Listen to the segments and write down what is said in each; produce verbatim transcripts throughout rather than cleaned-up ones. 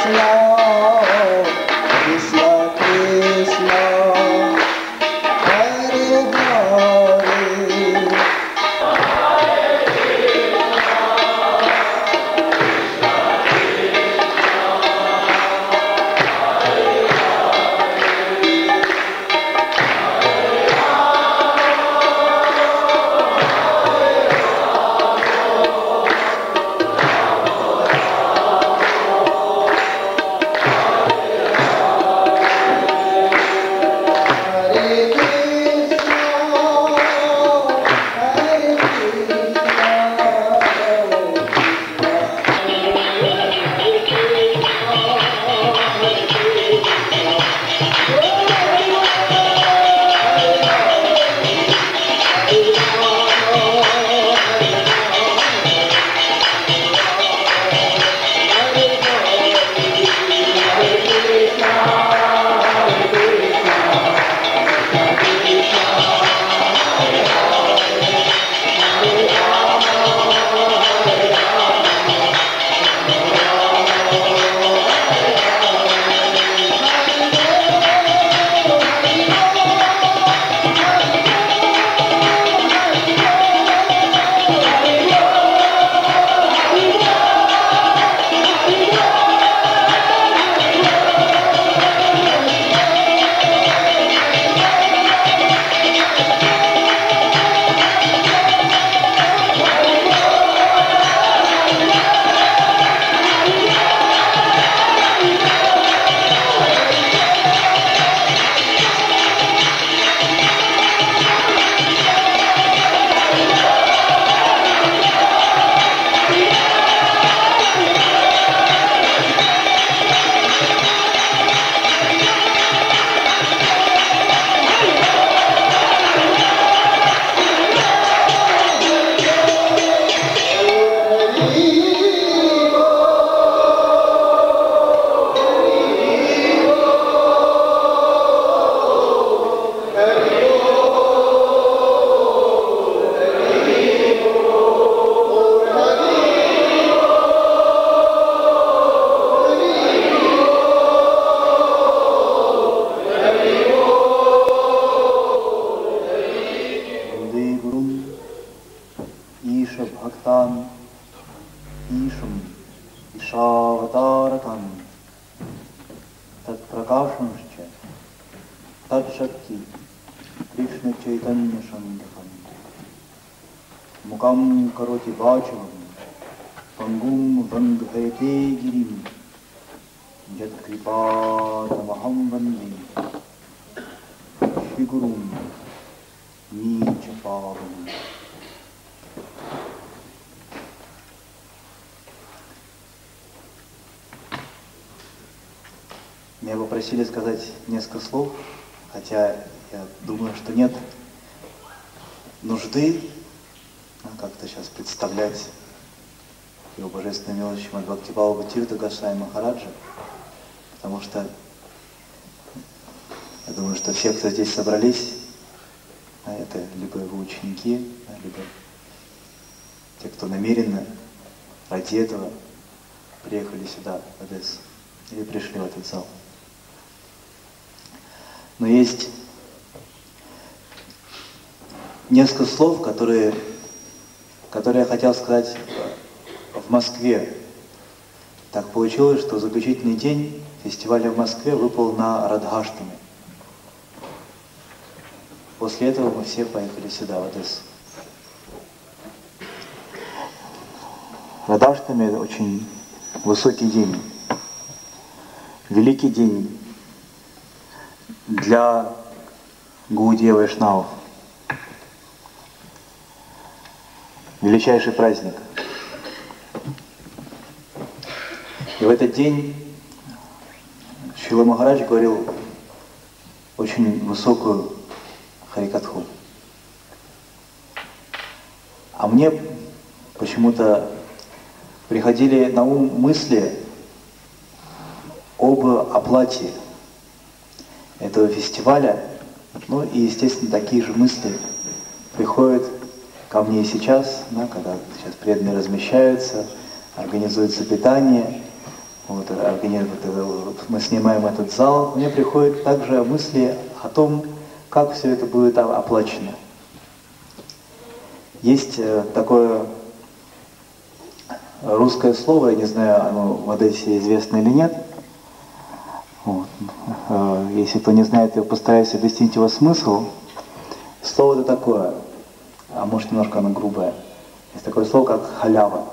Меня попросили сказать несколько слов, хотя я думаю, что нет нужды как-то сейчас представлять его божественную милость Шримад Бхактивалабха Тирта Госвами Махараджа, потому что я думаю, что все, кто здесь собрались, это либо его ученики, либо те, кто намеренно ради этого приехали сюда, в Одессу, или пришли в этот зал. Но есть несколько слов, которые, которые я хотел сказать в Москве. Так получилось, что заключительный день фестиваля в Москве выпал на Радхаштами. После этого мы все поехали сюда, в Одессу. Радхаштами — это очень высокий день, великий день для Гаудия Вайшнавов. Величайший праздник. И в этот день Шрила Махарадж говорил очень высокую харикатху. А мне почему-то приходили на ум мысли об оплате этого фестиваля. Ну и, естественно, такие же мысли приходят ко мне и сейчас, да, когда сейчас преданные размещаются, организуется питание. вот, организм, вот, мы снимаем этот зал, мне приходят также мысли о том, как все это будет оплачено. Есть такое русское слово, я не знаю, оно в Одессе известно или нет. Вот. Если кто не знает, я постараюсь объяснить его смысл. Слово это такое, а может немножко оно грубое. Есть такое слово, как халява.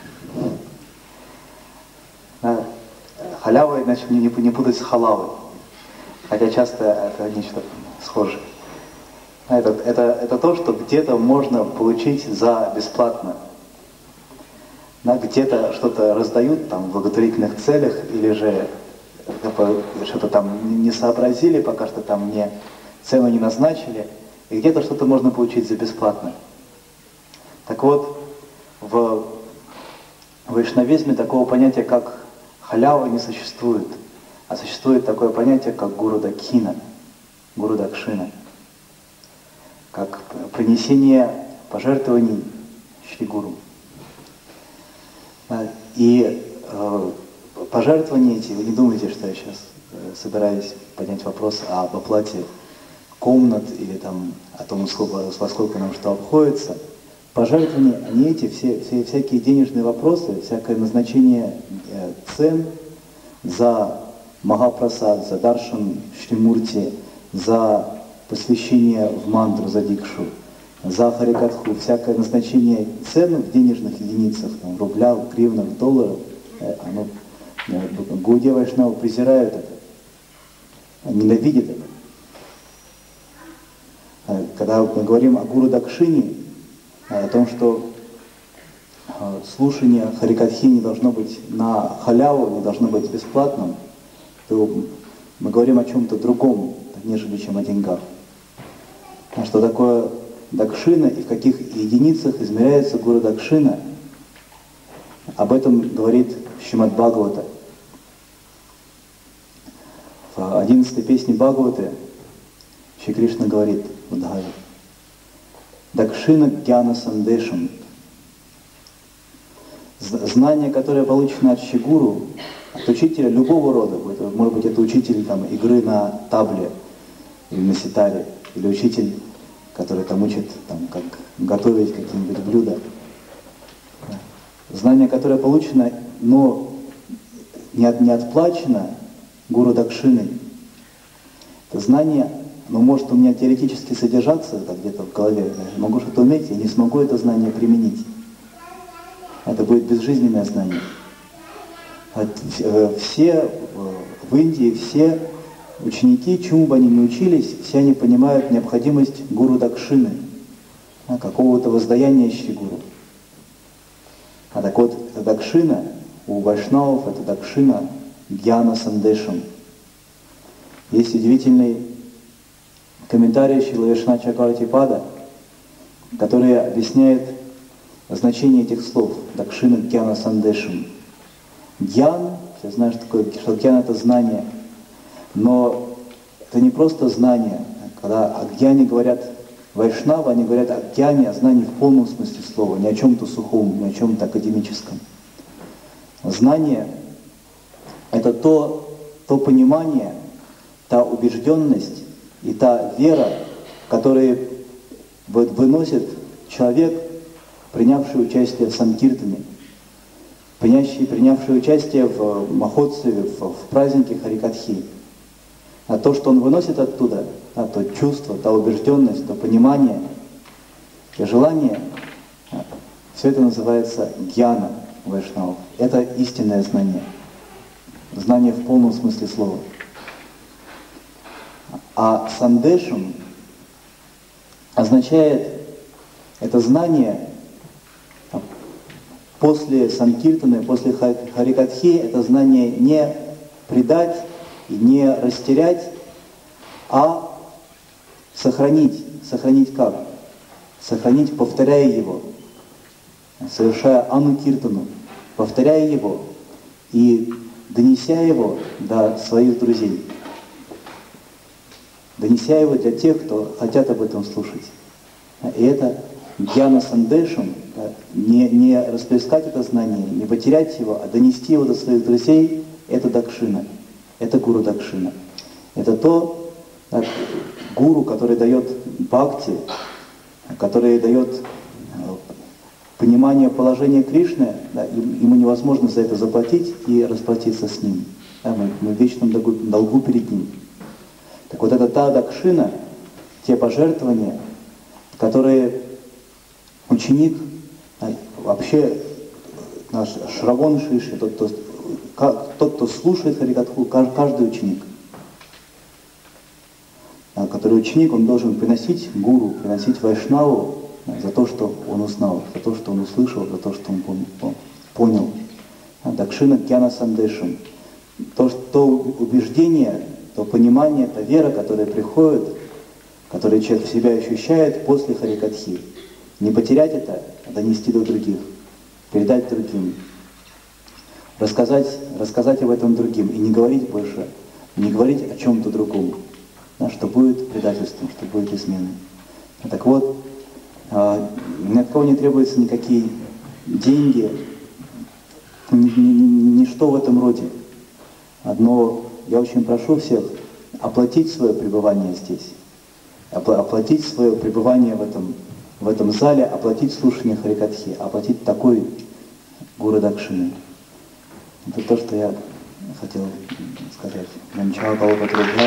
Халява, иначе не, не путать с халавой. Хотя часто это нечто схожее. Это, это, это то, что где-то можно получить за бесплатно. Да, где-то что-то раздают там, в благотворительных целях, или же что-то там не сообразили, пока что там не, цену не назначили, и где-то что-то можно получить за бесплатно. Так вот, в вайшнавизме такого понятия, как халява, не существует, а существует такое понятие, как гуру дакхина, гуру дакшина, как принесение пожертвований Шри Гуру. И э, пожертвования эти, вы не думайте, что я сейчас э, собираюсь поднять вопрос об оплате комнат или там о том, сколько, во сколько нам что обходится. Пожертвования, они эти, все, все, всякие денежные вопросы, всякое назначение э, цен за Махапрасад, за Даршан Шримурти, за посвящение в мантру, за дикшу, за харикатху, всякое назначение цен в денежных единицах, там, рублях, гривнах, долларов, э, оно, э, Гаудия Вайшнава презирают это, ненавидят это. Э, когда мы говорим о гуру Дакшине, о том, что э, слушание харикатхи не должно быть на халяву, не должно быть бесплатным, то мы говорим о чем-то другом, нежели чем о деньгах. А что такое дакшина и в каких единицах измеряется гуру дакшина, об этом говорит Шримад Бхагавата. В одиннадцатой песне Бхагаваты Шри Кришна говорит в Удхаве: Дакшина гьяна сандешам. Знание, которое получено от Шри Гуру, от учителя любого рода, это, может быть, это учитель там, игры на табле или на ситаре, или учитель, который там учит, там, как готовить какие-нибудь блюда. Знание, которое получено, но не, от, не отплачено гуру дакшиной, это знание, оно может у меня теоретически содержаться так, где-то в голове, я могу что-то уметь, я не смогу это знание применить. Это будет безжизненное знание. Все в Индии, все ученики, чему бы они ни учились, все они понимают необходимость гуру дакшины, какого-то воздаяния Шри Гуру. А так вот, это дакшина у вайшнавов, это дакшина гьяна сандешам. Есть удивительный комментарий Шрила Вишна Чакравартипада, который объясняет значение этих слов дакшина гьяна сандешам. Гьян, я знаю, что такое, что гьян это знание, но это не просто знание. Когда о гьяне говорят вайшнавы, они говорят о гьяне, о знании в полном смысле слова, не о чем-то сухом, не о чем-то академическом. Знание — это то, то понимание, та убежденность и та вера, которые выносит человек, принявший участие в санкиртане, принявший, принявший участие в махотсаве, в, в празднике Харикатхи. А то, что он выносит оттуда, а, то чувство, та убежденность, то понимание, то желание, а, все это называется гьяна вайшнавов. Это истинное знание. Знание в полном смысле слова. А сандешам означает это знание после санкиртаны, после харикатхи, это знание не предать и не растерять, а сохранить. Сохранить как? Сохранить, повторяя его, совершая анукиртану, повторяя его и донеся его до своих друзей. Донеся его для тех, кто хотят об этом слушать. И это гьяна сандешам, да, не, не расплескать это знание, не потерять его, а донести его до своих друзей, это дакшина, это гуру дакшина. Это то, да, гуру, который дает бхакти, который дает понимание положения Кришны, да, ему невозможно за это заплатить и расплатиться с ним. Да, мы, мы в вечном долгу, долгу перед ним. Так вот это та дакшина, те пожертвования, которые ученик, да, вообще наш Шравон Шиши, тот, кто, тот, кто слушает Харикатху, каждый ученик, да, который ученик, он должен приносить гуру, приносить вайшнаву, да, за то, что он узнал, за то, что он услышал, за то, что он понял. Да, дакшина гьяна сандешам. То, то убеждение, то понимание, та вера, которая приходит, которую человек в себя ощущает после Харикатхи. Не потерять это, а донести до других, передать другим, рассказать, рассказать об этом другим и не говорить больше, не говорить о чем-то другом, да, что будет предательством, что будет изменой. Так вот, э, ни от кого не требуются никакие деньги, ни, ни, ничто в этом роде. Одно, я очень прошу всех оплатить свое пребывание здесь, оплатить свое пребывание в этом, в этом зале, оплатить слушание Харикатхи, оплатить такой гуру дакшины. Это то, что я хотел сказать. Начало того, который знал,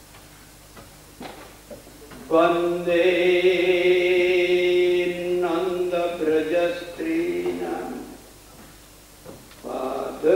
Vande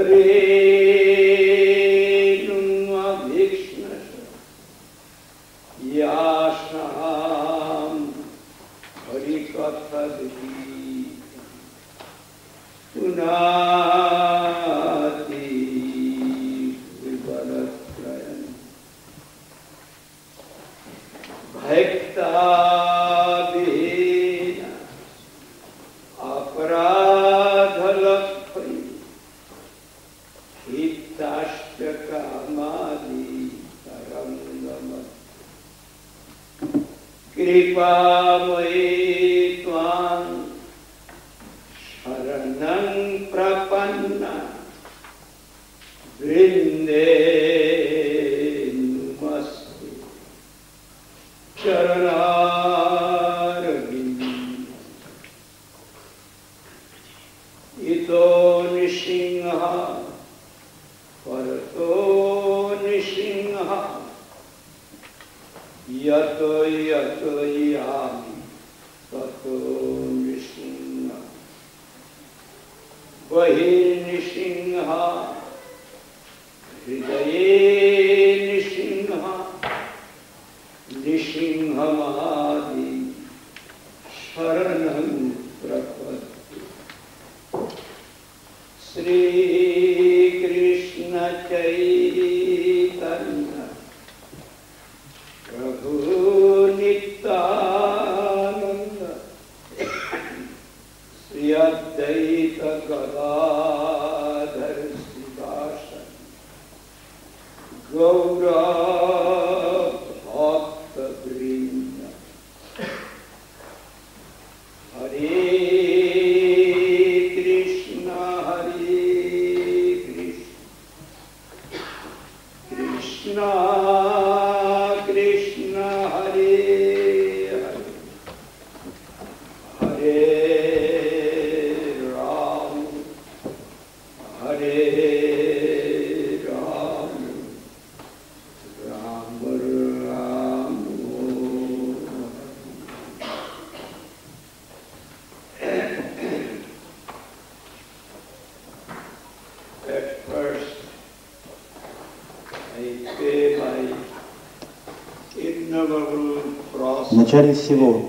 В начале всего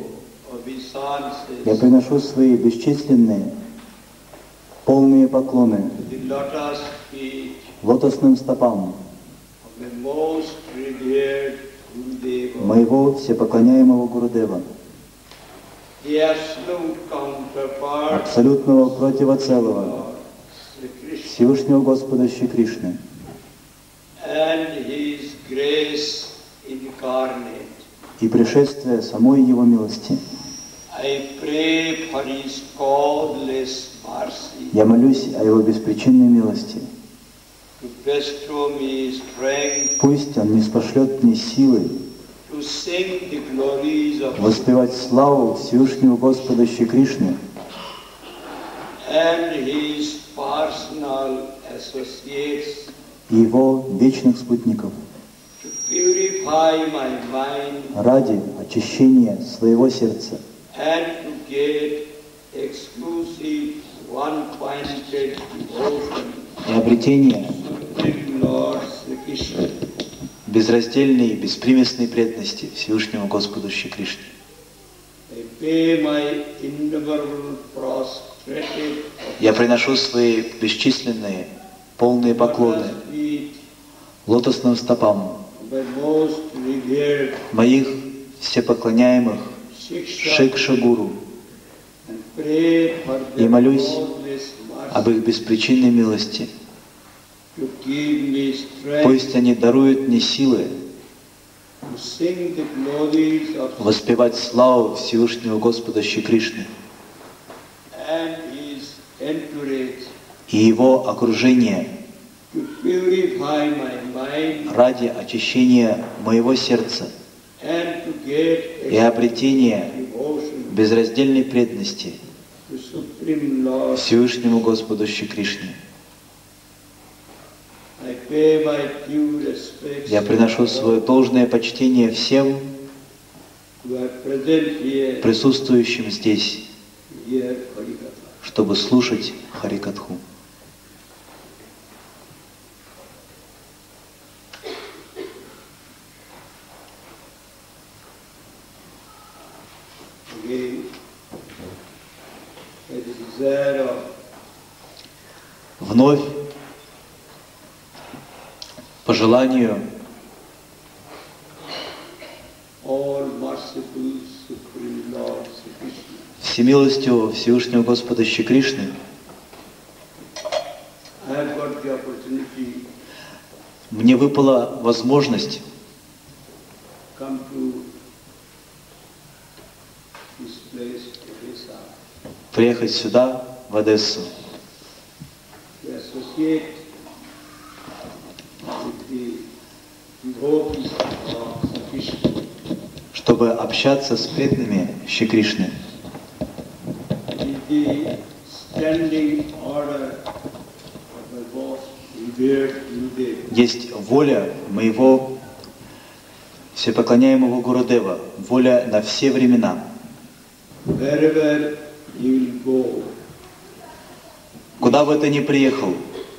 я приношу свои бесчисленные, полные поклоны лотосным стопам моего всепоклоняемого Гурудева, абсолютного противоцелого Всевышнего Господа Шри Кришны и пришествие самой Его милости. Я молюсь о Его беспричинной милости. Пусть Он ниспошлет мне силы воспевать славу Всевышнего Господа Шри Кришны и Его вечных спутников ради очищения своего сердца и обретения безраздельной и беспримесной преданности Всевышнему Господу Шри Кришне. Я приношу свои бесчисленные, полные поклоны лотосным стопам моих всепоклоняемых Шикша-гуру и молюсь об их беспричинной милости. Пусть они даруют мне силы воспевать славу Всевышнего Господа Шри Кришны и Его окружение ради очищения моего сердца и обретения безраздельной преданности Всевышнему Господу Шри Кришне. Я приношу свое должное почтение всем присутствующим здесь, чтобы слушать Харикатху. вновь по желанию всемилостью Всевышнего Господа Шри Кришны мне выпала возможность приехать сюда, в Одессу, чтобы общаться с преданными Шри Кришны. Есть воля моего всепоклоняемого Гурудева, воля на все времена. Куда бы ты ни приехал,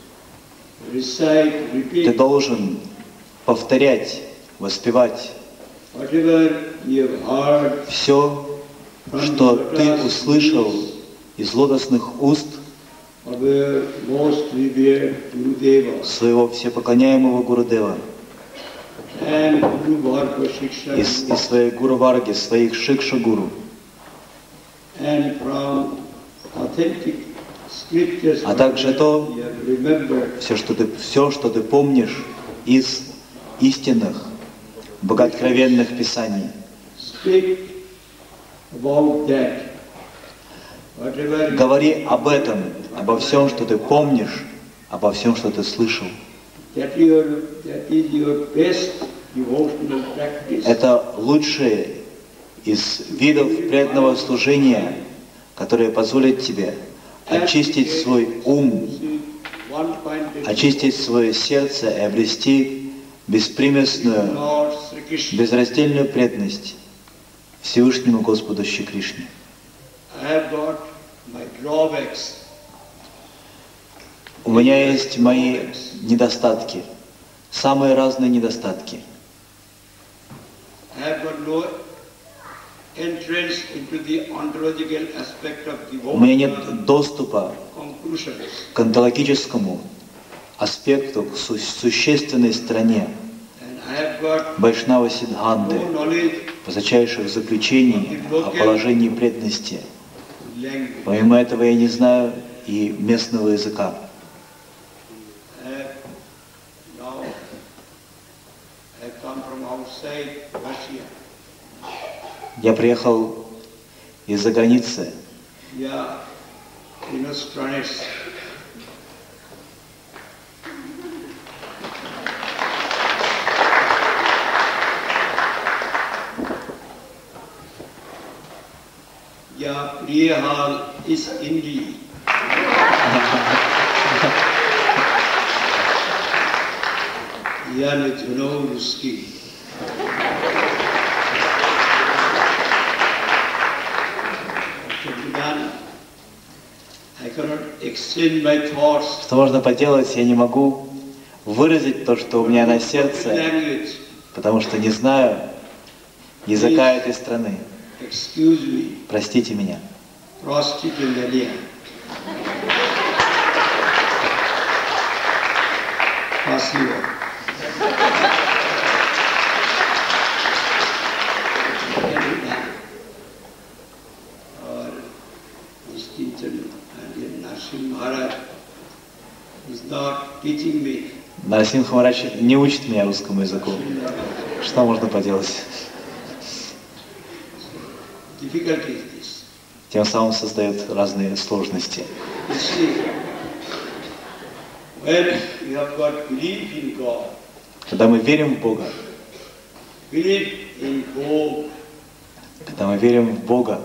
ты должен повторять, воспевать все, что ты услышал из лотосных уст своего всепоклоняемого Гурудева, из, из своей Гуру Варги, своих Шикша Гуру. А также то, все, что ты, все, что ты помнишь из истинных, богооткровенных писаний. Говори об этом, обо всем, что ты помнишь, обо всем, что ты слышал. Это лучшее из видов преданного служения, которые позволят тебе очистить свой ум, очистить свое сердце и обрести беспримесную, безраздельную преданность Всевышнему Господу Шри Кришне. У меня есть мои недостатки, самые разные недостатки. У меня нет доступа к онтологическому аспекту, к су существенной стороне Вайшнава Сиддханты, высочайших заключений о положении преданности. Помимо этого я не знаю и местного языка. Я приехал из-за границы. Я приехал из Индии. Я не знаю русский. Что можно поделать, я не могу выразить то, что у меня на сердце, потому что не знаю языка этой страны. Простите меня. Спасибо. Нарасимха Махарадж не учит меня русскому языку. Что можно поделать? Тем самым создает разные сложности. Когда мы верим в Бога, когда мы верим в Бога,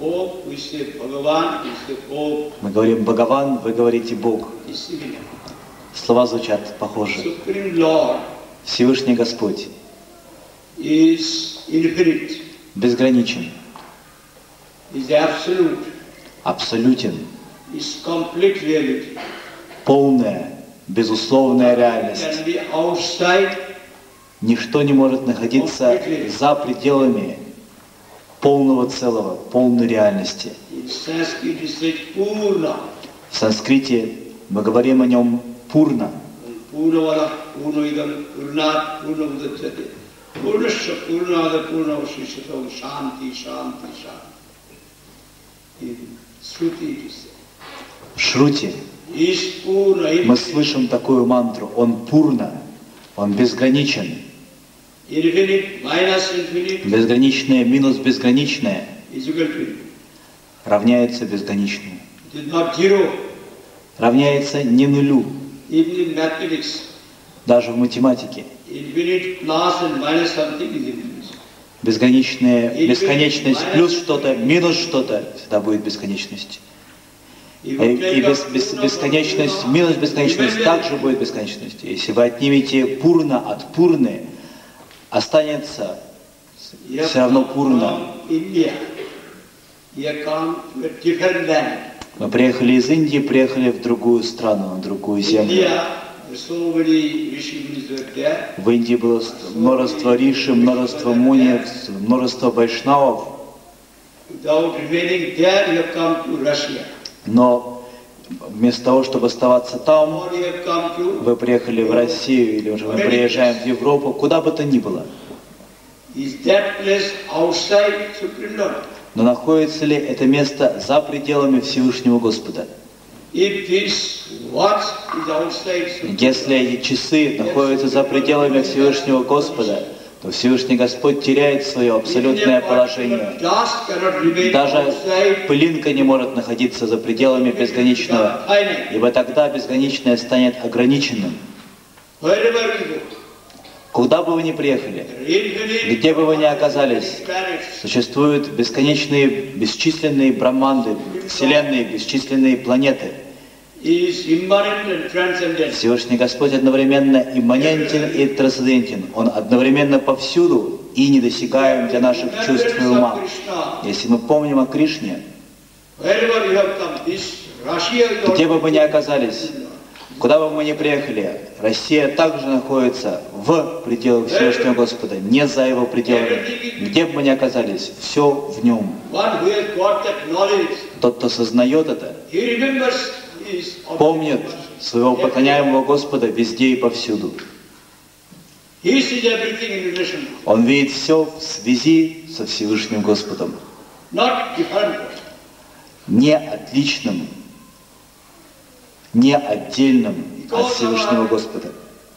мы говорим Бхагаван, вы говорите Бог. Слова звучат похоже. Всевышний Господь безграничен, абсолютен, полная, безусловная реальность. Ничто не может находиться за пределами полного целого, полной реальности. В санскрите мы говорим о нем Пурна. Пурнавала, Пурноидам, Пурнат, Пурнавудачати. Пурнаша, Пурнада, Пурнавашишатам, Шанти, Шанти, Шанти. In Shruti it is said. В Шрути мы слышим такую мантру. Он Пурна, он безграничен. Безграничное минус безграничное равняется безграничному. Равняется не нулю. Даже в математике. Безграничная бесконечность плюс что-то, минус что-то, всегда будет бесконечность. И, и без, без, бесконечность минус бесконечность также будет бесконечность. Если вы отнимете Пурна от Пурны, останется все равно Пурна. Мы приехали из Индии, приехали в другую страну, в другую землю. В Индии было множество риши, множество муни, множество вайшнавов. Но вместо того, чтобы оставаться там, вы приехали в Россию или уже мы приезжаем в Европу, куда бы то ни было. Но находится ли это место за пределами Всевышнего Господа? Если эти часы находятся за пределами Всевышнего Господа, то Всевышний Господь теряет свое абсолютное положение. Даже пылинка не может находиться за пределами безграничного, ибо тогда безграничное станет ограниченным. Куда бы вы ни приехали, где бы вы ни оказались, существуют бесконечные, бесчисленные браманды, вселенные, бесчисленные планеты. Всевышний Господь одновременно имманентен и трансцендентен. Он одновременно повсюду и недосягаем для наших чувств и ума. Если мы помним о Кришне, где бы мы ни оказались, куда бы мы ни приехали, Россия также находится в пределах Всевышнего Господа, не за его пределами. Где бы мы ни оказались, все в нем. Тот, кто сознает это, помнит своего поклоняемого Господа везде и повсюду. Он видит все в связи со Всевышним Господом. Не отличным, не отдельным от Всевышнего Господа.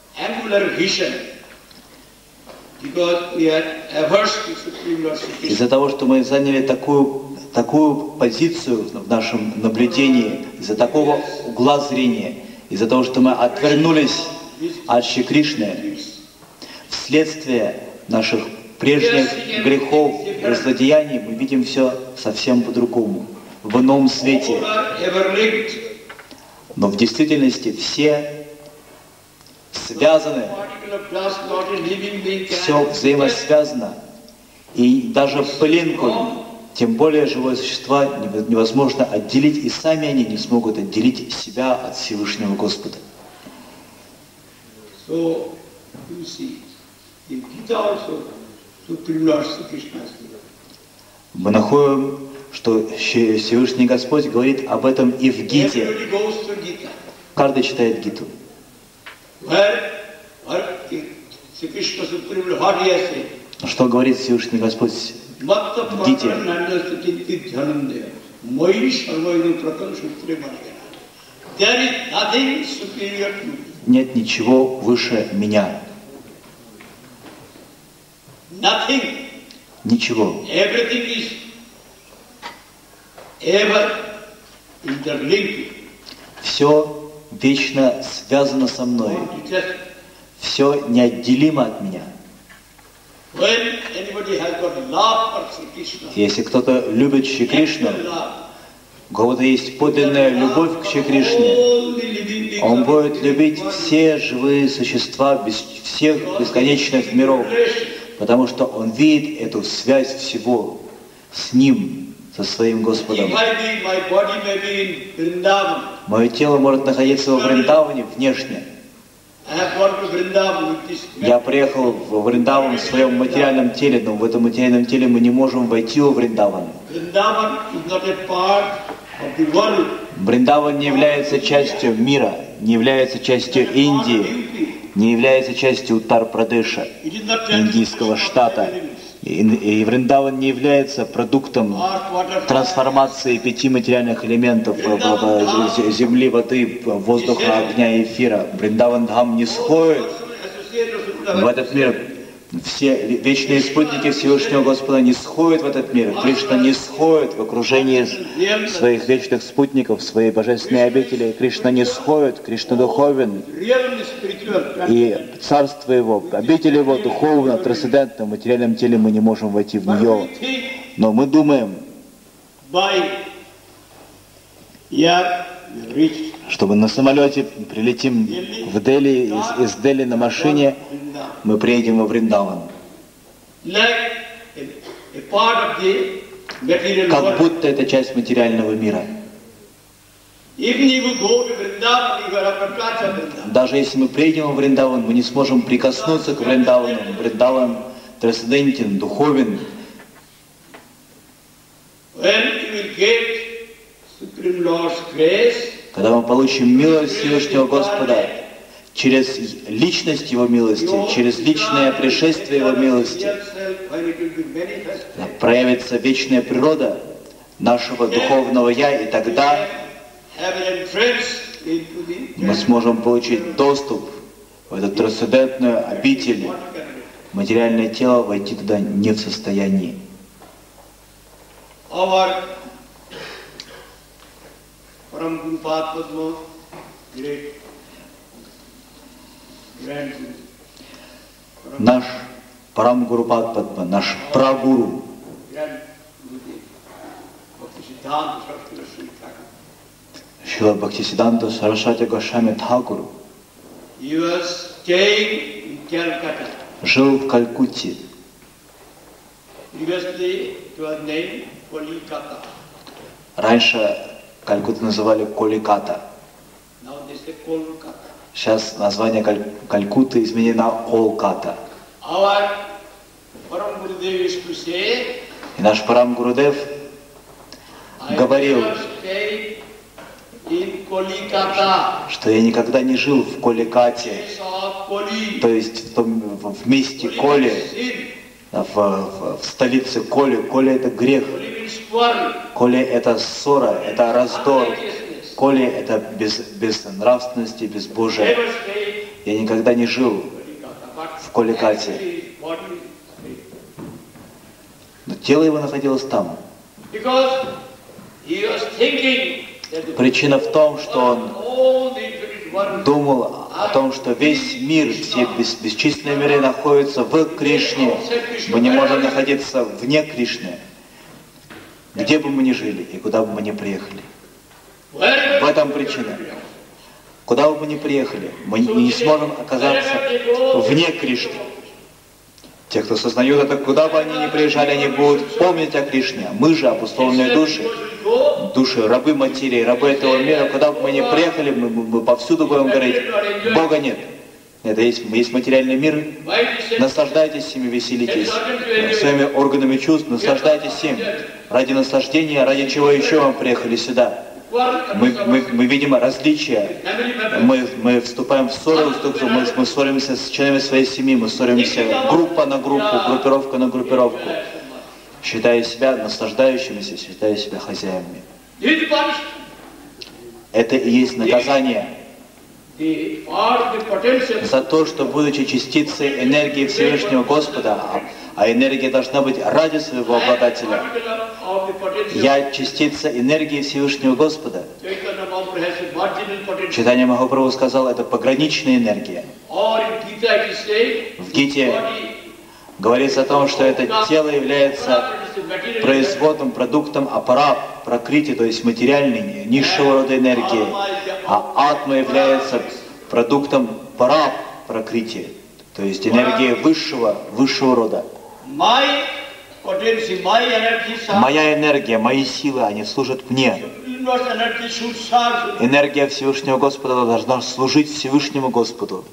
Из-за того, что мы заняли такую, такую позицию в нашем наблюдении, из-за такого угла зрения, из-за того, что мы отвернулись от Шри Кришны, вследствие наших прежних грехов и злодеяний, мы видим все совсем по-другому, в ином свете. Но в действительности все связаны, все взаимосвязано. И даже пылинку, тем более живое существо, невозможно отделить, и сами они не смогут отделить себя от Всевышнего Господа. Мы находим, что Всевышний Господь говорит об этом и в Гите. Каждый читает Гиту. Что говорит Всевышний Господь в Гите? Нет ничего выше меня. Ничего. Все вечно связано со мной. Все неотделимо от меня. Если кто-то любит Шри Кришну, у кого-то есть подлинная любовь к Шри Кришне, он будет любить все живые существа без всех бесконечных миров, потому что он видит эту связь всего с ним, со своим Господом. Мое тело может находиться во Вриндаване внешне. Я приехал в Вриндаван в своем материальном теле, но в этом материальном теле мы не можем войти во Вриндаван. of the world. Бриндаван не является частью мира, не является частью Индии, не является частью Уттар-Прадеша, It is not индийского штата. И, и Вриндаван не является продуктом трансформации пяти материальных элементов земли, воды, воздуха, огня и эфира. Вриндаван Дхам не сходит в этот мир. Все вечные спутники Всевышнего Господа не сходят в этот мир. Кришна не сходит в окружении своих вечных спутников, в своей божественной обители. Кришна не сходит, Кришна духовен. И царство Его, обитель Его духовно, трансцендентно, в материальном теле мы не можем войти в нее. Но мы думаем, что мы на самолете прилетим в Дели, из, из Дели на машине, мы приедем во Вриндаван. Как будто это часть материального мира. Даже если мы приедем во Вриндаван, мы не сможем прикоснуться к Вриндавану. Вриндаван трансцендентен, духовен. Когда мы получим милость Всевышнего Господа, через личность Его милости, через личное пришествие Его милости, проявится вечная природа нашего духовного Я, и тогда мы сможем получить доступ в эту трансцендентную обитель. Материальное тело войти туда не в состоянии. Наш Парам-гуру Падма, наш прагуру, Шрила Бхактисиданта Сарасвати Госвами Тхакур, жил в Калькутте. Раньше Калькутту называли Коликата. Сейчас название Каль... Калькутты изменено на Колката. И наш Парам Гурудев говорил, что я никогда не жил в Коликате, то есть в, том, в месте Коли, в, в, в столице Коли. Коли — это грех. Коли — это ссора, это раздор. Коли — это без, безнравственности, безбожие. Я никогда не жил в Коликате. Но тело его находилось там. Причина в том, что он думал о том, что весь мир, все бес, бесчисленные миры находятся в Кришне. Мы не можем находиться вне Кришны, где бы мы ни жили и куда бы мы ни приехали. В этом причина. Куда бы мы ни приехали, мы не сможем оказаться вне Кришны. Те, кто сознают это, куда бы они ни приезжали, они будут помнить о Кришне. Мы же, обусловленные души, души, рабы материи, рабы этого мира, куда бы мы ни приехали, мы, мы повсюду будем говорить, Бога нет. Это есть, есть материальный мир, наслаждайтесь ими, веселитесь своими органами чувств, наслаждайтесь им. Ради наслаждения, ради чего еще мы приехали сюда. Мы, мы, мы видим различия, мы, мы вступаем в ссору, мы, мы ссоримся с членами своей семьи, мы ссоримся группа на группу, группировка на группировку, считая себя наслаждающимися, считая себя хозяевами. Это и есть наказание за то, что, будучи частицей энергии Всевышнего Господа, а энергия должна быть ради своего обладателя. Я частица энергии Всевышнего Господа. Чайтанья Махапрабху сказал, это пограничная энергия. В Гите говорится о том, что это тело является производным продуктом аппара, пракрити, то есть материальной, низшего рода энергии, а атма является продуктом пара, пракрити, то есть энергия высшего, высшего рода. Моя энергия, мои силы, они служат мне. Энергия Всевышнего Господа должна служить Всевышнему Господу.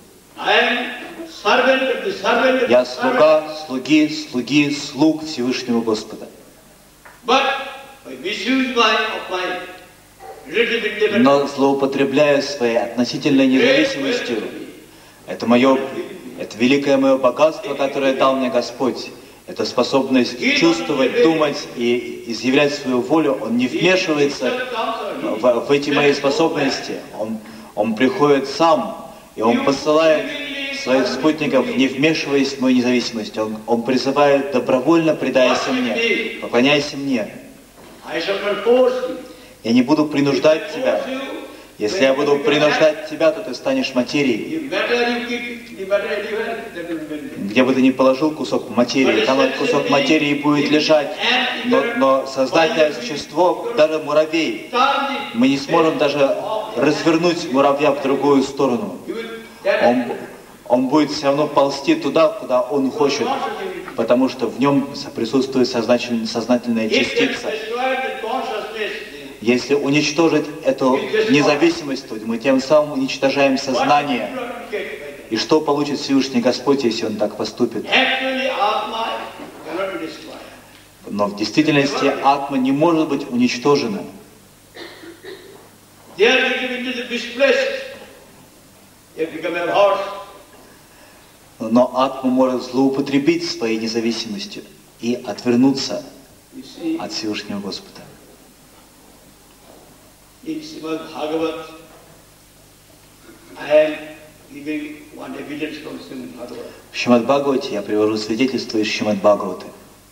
Я слуга, слуги, слуги, слуг Всевышнего Господа. но злоупотребляю своей относительной независимостью. Это мое, это великое мое богатство, которое дал мне Господь. Это способность чувствовать, думать и изъявлять свою волю. Он не вмешивается в, в эти мои способности. Он, он приходит сам, и Он посылает своих спутников, не вмешиваясь в мою независимость. Он, он призывает добровольно, предайся мне, поклоняйся мне. Я не буду принуждать тебя. Если я буду принуждать тебя, то ты станешь материей. Где бы ты ни положил кусок материи, там этот кусок материи будет лежать. Но, но сознательное существо, даже муравей, мы не сможем даже развернуть муравья в другую сторону. Он, он будет все равно ползти туда, куда он хочет, потому что в нем присутствует сознательная, сознательная частица. Если уничтожить эту независимость, то мы тем самым уничтожаем сознание. И что получит Всевышний Господь, если Он так поступит? Но в действительности атма не может быть уничтожена. Но атма может злоупотребить своей независимостью и отвернуться от Всевышнего Господа. In Srimad Bhagavat, I am giving one evidence from Srimad Bhagavat. В Шримад Бхагавате я привожу свидетельство из Шримад Бхагаваты.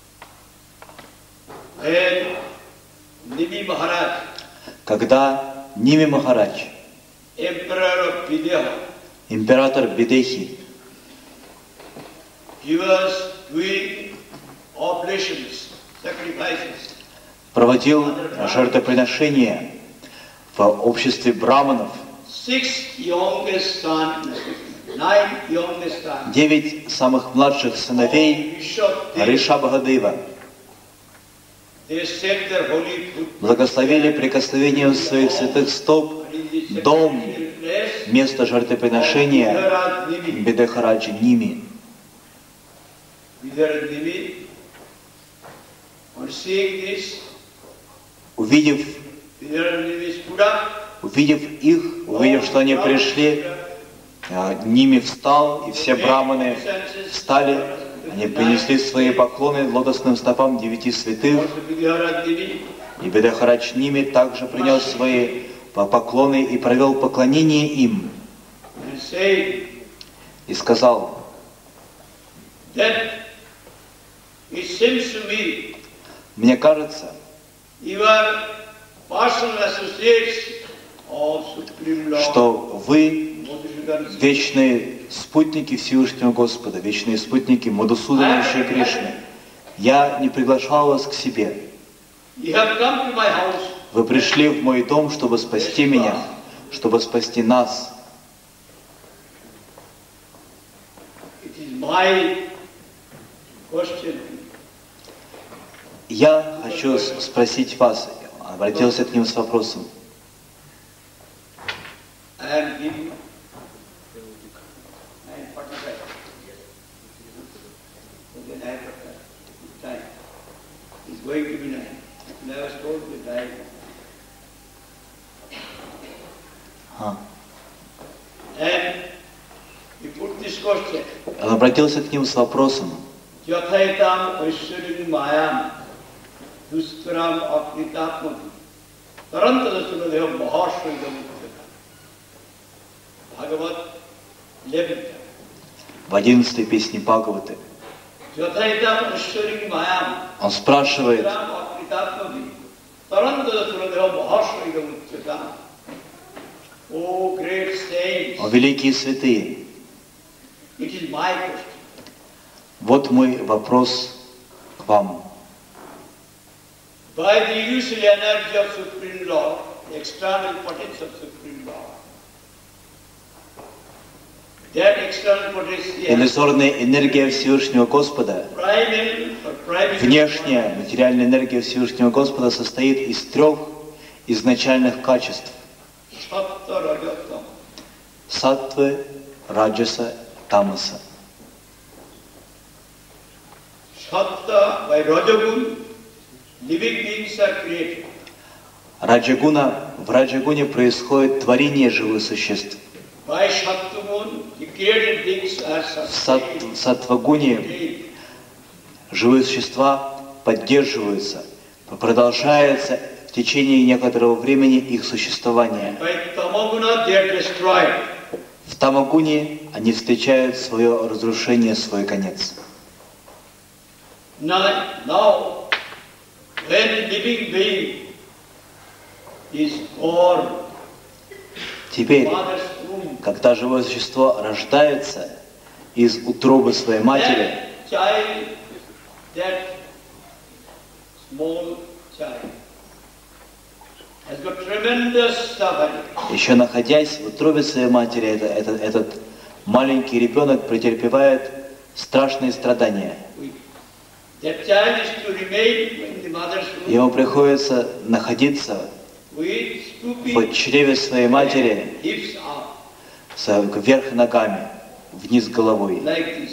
Nimi Maharaj, когда Ними Махарадж, Emperor of Videha, император Бидехи, he was doing oblations, sacrifices, проводил жертвоприношения в обществе браманов. Девять самых младших сыновей Ришабхадева благословили прикосновением своих святых стоп дом, место жертвоприношения Бидехараджи Ними. Увидев, увидев их, увидев, что они пришли, Ними встал, и все браманы встали, они принесли свои поклоны лотосным стопам девяти святых, и Бидехарадж Ними также принес свои поклоны и провел поклонение им, и сказал: мне кажется, что вы вечные спутники Всевышнего Господа, вечные спутники Мадхусудана Шри Кришны. Я не приглашал вас к себе. Вы пришли в мой дом, чтобы спасти меня, чтобы спасти нас. Я хочу спросить вас, обратился к ним с вопросом. А. Он обратился к ним с вопросом. В одиннадцатой песне Бхагаваты он спрашивает: о великие святые, вот мой вопрос к вам. Иллюзорная энергия Всевышнего Господа, внешняя материальная энергия Всевышнего Господа состоит из трех изначальных качеств: саттвы, раджаса, тамаса. Раджагуна, в Раджагуне происходит творение живых существ. By Sattvagun, the created beings are В сат, sustained. Саттвагуне живые существа поддерживаются, продолжается в течение некоторого времени их существование. By Tamaguna, they are destroyed. В Тамагуне они встречают свое разрушение, свой конец. Now, now when living being is born, Теперь, mother's womb, когда живое существо рождается из утробы своей матери, that child, that small child, has got tremendous suffering. еще находясь в утробе своей матери, это, это, этот маленький ребенок претерпевает страшные страдания. That child is to remain in the mother's womb Ему приходится находиться with в stupid чреве своей матери hips up с- вверх ногами, вниз головой. like this.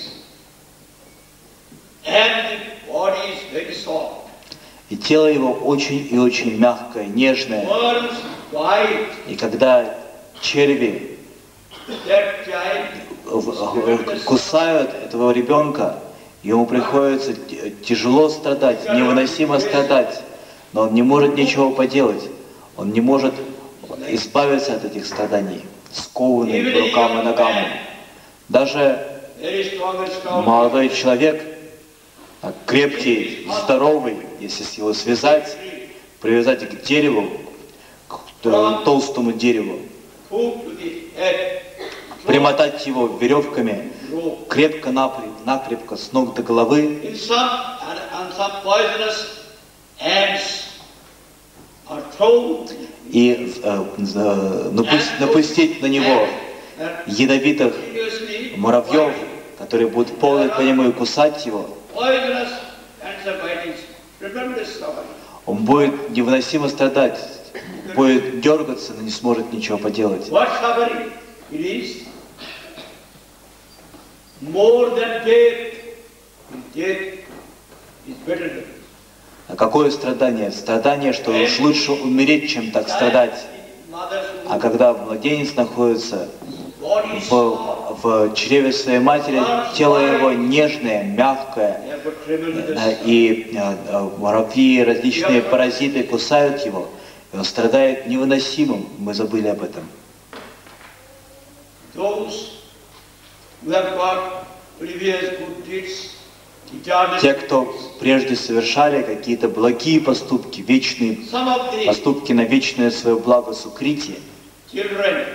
And the body is very soft. И тело его очень и очень мягкое, нежное. Worms bite И когда черви that child. в- в- кусают этого ребенка, ему приходится т- тяжело страдать, невыносимо страдать, но он не может ничего поделать, он не может избавиться от этих страданий, скованный Even по a рукам и young ногам. man, Даже very strong and stout, молодой человек, а, крепкий, здоровый, если его связать, привязать к дереву, к т- толстому дереву, hook to the head, примотать его веревками, rope. крепко, напря- накрепко, с ног до головы, In some and, and some poisonous ants are thrown и э, за- напу- напустить на него ядовитых continuously муравьев, которые будут ползать по нему и кусать его. poisonous ants are biting. Tremendous suffering. Он будет невыносимо страдать, будет дергаться, но не сможет ничего поделать. What suffering it is? More than death. Death is better than А какое страдание? Страдание, что уж лучше умереть, чем так страдать. mother's А womb. когда младенец находится Body is в, soft. в чреве своей матери, тело его нежное, They мягкое, have got tremendous э, suffering. и э, э, муравьи, различные паразиты кусают его, и он страдает невыносимым. Мы забыли об этом. Those who have got previous good deeds, eternal Те, кто прежде совершали какие-то благие поступки, вечные some of the поступки на вечное свое благо сукрити, children,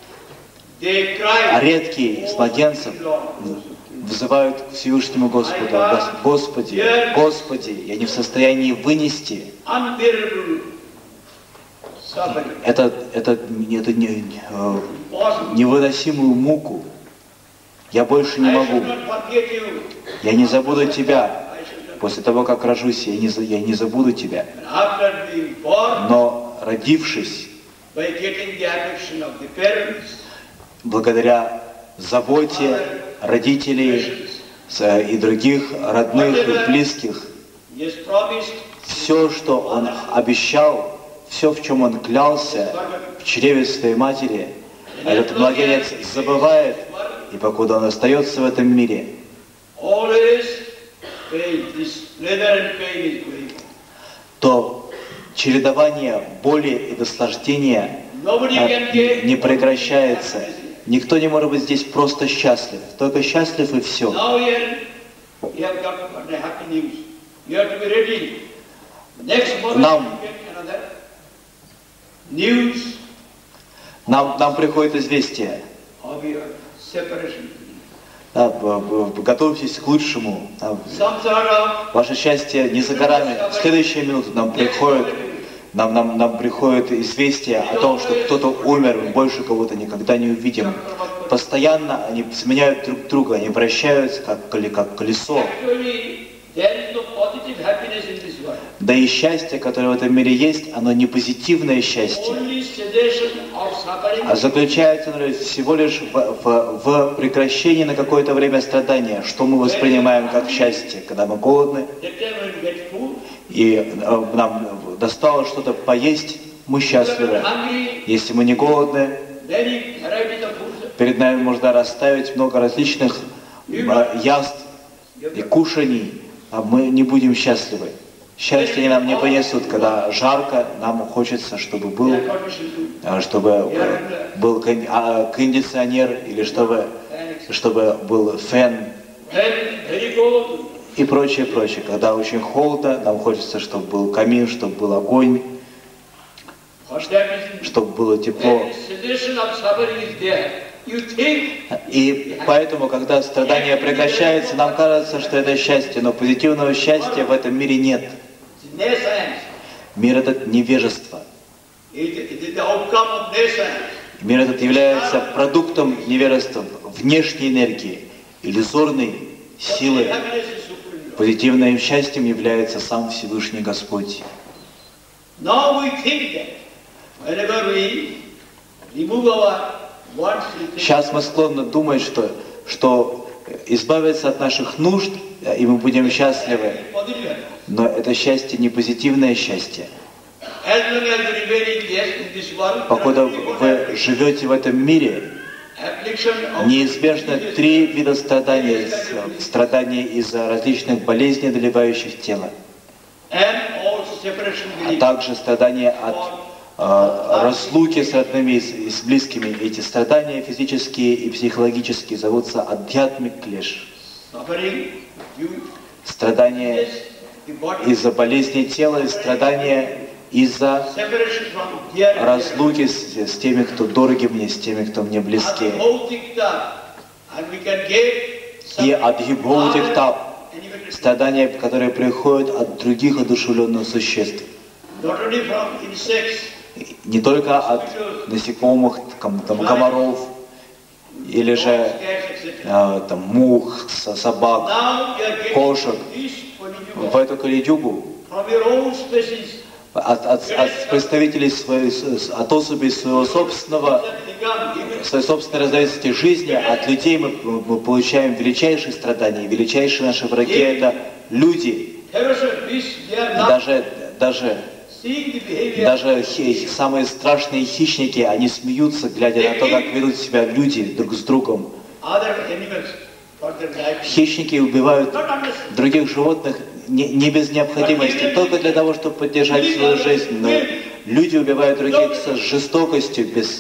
they а cry, редкие из младенцев взывают к Всевышнему Господу: «Гос- Господи, Господи, я не в состоянии вынести unbearable suffering, это, это, это не- э, impossible. невыносимую муку. Я больше не I могу. should not forget you. Я не забуду тебя. I should not. После того, как рожусь, я не, за- я не забуду тебя. And after being born, Но родившись, by getting the affection of the parents, благодаря заботе родителей с- и других родных и близких, he has promised все, что он обещал, все, в чем он клялся в чреве своей матери, этот младенец забывает, и покуда он остается в этом мире, always pain, this pleasure and pain is going on. то чередование боли и наслаждения Nobody а, can get не прекращается. Никто не может быть здесь просто счастлив, только счастлив и все. Now here you have got what the happy news. You have to be ready. Next moment Now- you get another news Нам, нам приходит известие. of your separation. Да, б- б- готовьтесь к лучшему. Да, Some sorrow, ваше счастье не за горами. В следующую минуту нам приходит, нам, нам, нам приходит известие о том, что кто-то умер, мы больше кого-то никогда не увидим. Постоянно они сменяют друг друга, они вращаются как, коли- как колесо. actually there is no positive happiness in this world. Да и счастье, которое в этом мире есть, оно не позитивное счастье, Only cessation of suffering. а заключается оно всего лишь в, в- в прекращении на какое-то время страдания, что мы воспринимаем как счастье, когда мы голодны, That time when you get food, и э, нам досталось что-то поесть, мы счастливы. Если мы не голодны, перед нами можно расставить много различных яств и кушаний, а мы не будем счастливы. Счастье нам не понесут, когда жарко, нам хочется, чтобы был, чтобы был кондиционер или чтобы, чтобы был фен и прочее, прочее. Когда очень холодно, нам хочется, чтобы был камин, чтобы был огонь, чтобы было тепло. И поэтому, когда страдание прекращается, нам кажется, что это счастье, но позитивного счастья в этом мире нет. Мир этот невежество. Мир этот является продуктом невежества, внешней энергии, иллюзорной силы. Позитивным счастьем является сам Всевышний Господь. Сейчас мы склонны думать, что, что избавиться от наших нужд, и мы будем счастливы. Но это счастье не позитивное счастье. Покуда вы живете в этом мире, неизбежно три вида страданий. Страдания из-за различных болезней, одолевающих тело. А также страдания от э, разлуки с родными и с близкими. Эти страдания физические и психологические зовутся адьятмик клеш. Страдания из-за болезни тела и страдания из-за разлуки с, с теми, кто дороги мне, с теми, кто мне близки. И адхибхаутиктап, страдания, которые приходят от других одушевленных существ. Не только от насекомых, там, комаров, или же э, там, мух, собак, кошек. В эту калидюгу от, от, от представителей своей, от особей своего собственного, своей собственной разновидности жизни, от людей мы, мы получаем величайшие страдания. Величайшие наши враги — это люди. Даже, даже, даже хи, самые страшные хищники, они смеются, глядя на то, как ведут себя люди друг с другом. Хищники убивают других животных не, не без необходимости, только для того, чтобы поддержать свою жизнь. Но люди убивают других с жестокостью, без...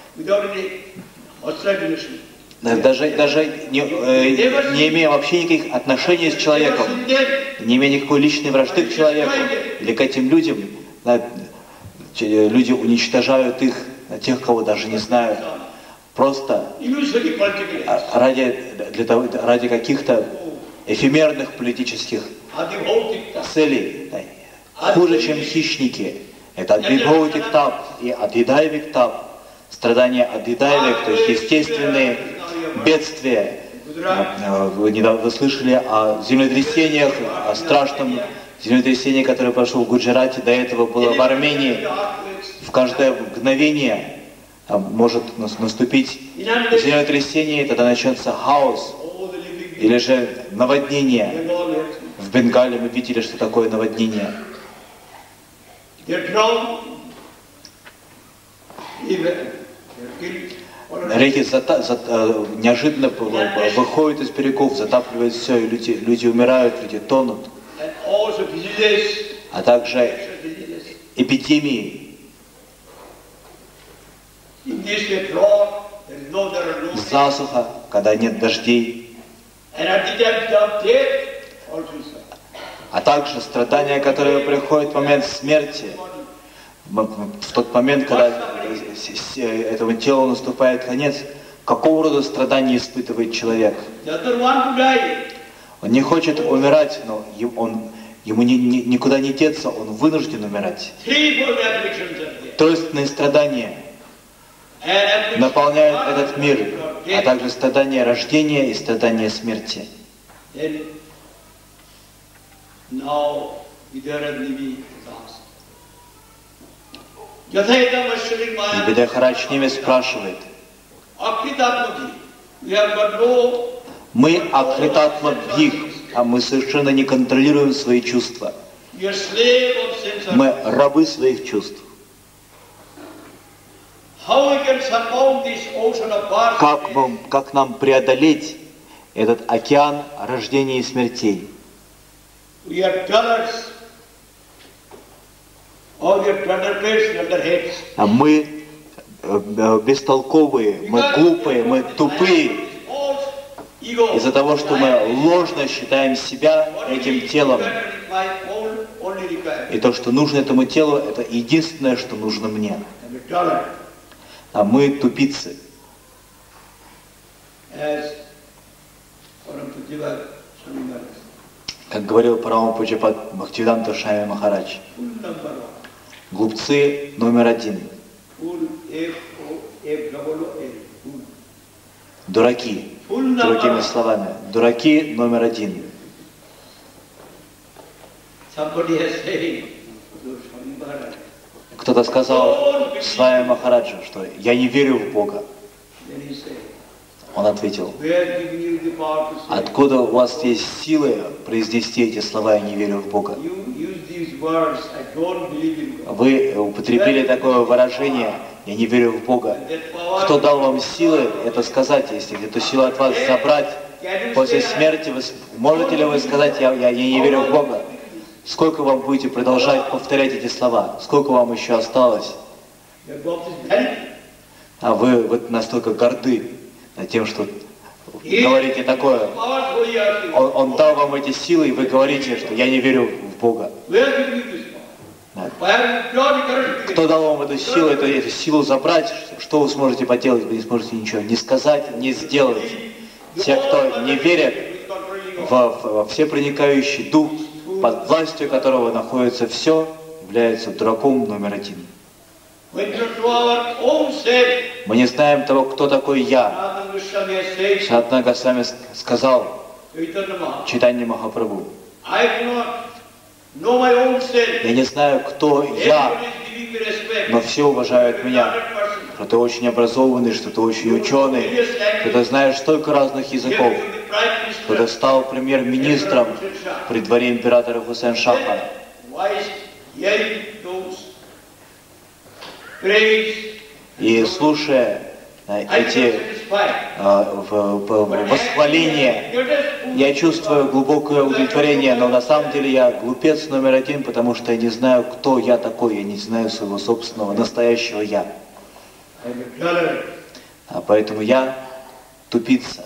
Даже, даже не, э, не имея вообще никаких отношений с человеком, не имея никакой личной вражды к человеку или к этим людям, да, люди уничтожают их, тех, кого даже не знают, просто ради, для того, ради каких-то эфемерных политических целей. Хуже, чем хищники. Это адбибхаутиктап и адидайвиктап. Страдания адидайвик, то есть естественные бедствия. Вы недавно слышали о землетрясениях, о страшном землетрясении, которое прошло в Гуджарате, до этого было в Армении. В каждое мгновение может наступить землетрясение, и тогда начнется хаос, или же наводнение. В Бенгале мы видели, что такое наводнение. Реки зата, зата, неожиданно выходят из берегов, затапливают все, и люди, люди умирают, люди тонут. А также эпидемии. Засуха, когда нет дождей. А также страдания, которые приходят в момент смерти. В тот момент, когда этому телу наступает конец, какого рода страдания испытывает человек? Он не хочет умирать, но он, ему ни, ни, никуда не деться, он вынужден умирать. Тройственные страдания наполняют этот мир, а также страдания рождения и страдания смерти. И Видархарадж Ними спрашивает: мы Акритатма Бхих, а мы совершенно не контролируем свои чувства. Мы рабы своих чувств. how we can surmount this ocean of birth Как, and вам, как нам преодолеть этот океан рождения и смертей? we are dwellers of your thunderbolts and heads. А мы э, э, бестолковые, мы глупые, мы тупые из-за того, что мы ложно считаем себя этим телом. И то, что нужно этому телу, это единственное, что нужно мне. А мы тупицы. Как говорил Парамапуджапад Бхактивиданта Шами Махарадж, глупцы номер один. Дураки. Другими словами, дураки номер один. Кто-то сказал Свами Махараджу, что я не верю в Бога. Он ответил, откуда у вас есть силы произнести эти слова «я не верю в Бога»? Вы употребили такое выражение «я не верю в Бога». Кто дал вам силы это сказать, если эту силу от вас забрать после смерти? Вы, можете ли вы сказать «я, я, я не верю в Бога»? Сколько вам будете продолжать повторять эти слова? Сколько вам еще осталось? А вы вот настолько горды тем, что говорите такое. Он, он дал вам эти силы, и вы говорите, что я не верю в Бога. Да. Кто дал вам эту силу, эту, эту силу забрать? Что вы сможете поделать? Вы не сможете ничего не сказать, не сделать. Те, кто не верят во, во всепроникающий дух, под властью которого находится все, является дураком номер один. Мы не знаем того, кто такой я. Сатна Госвами сказал Чайтанья Махапрабху: я не знаю, кто я, но все уважают меня. Что ты очень образованный, что ты очень ученый, что ты знаешь столько разных языков, что ты стал премьер-министром при дворе императора Хусейн-Шаха. И слушая эти э, восхваления, я чувствую глубокое удовлетворение, но на самом деле я глупец номер один, потому что я не знаю, кто я такой, я не знаю своего собственного, настоящего я. А поэтому я тупица.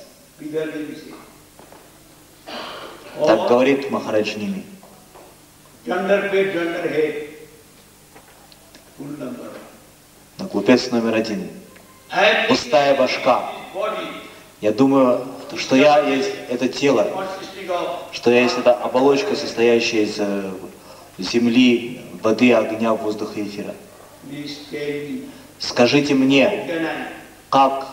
Так говорит Махарадж Ними. Но глупец номер один. Пустая башка. Я думаю, что я есть это тело, что я есть эта оболочка, состоящая из земли, воды, огня, воздуха и эфира. Скажите мне, как